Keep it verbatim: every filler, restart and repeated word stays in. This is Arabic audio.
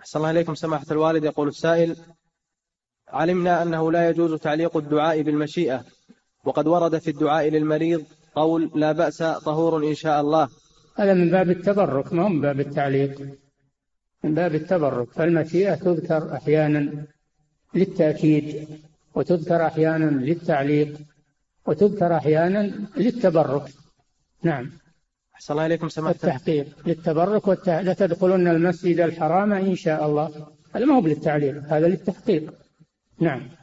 أحسن الله إليكم سماحة الوالد. يقول السائل: علمنا أنه لا يجوز تعليق الدعاء بالمشيئة، وقد ورد في الدعاء للمريض قول لا بأس طهور إن شاء الله. هذا من باب التبرك، ما هو من باب التعليق، من باب التبرك. فالمشيئة تذكر أحيانا للتأكيد، وتذكر أحيانا للتعليق، وتذكر أحيانا للتبرك. نعم. أحسن الله إليكم سماحة التحقيق للتبرك والت... لتدخلن المسجد الحرام إن شاء الله، هذا ما هو للتعليق، هذا للتحقيق. نعم.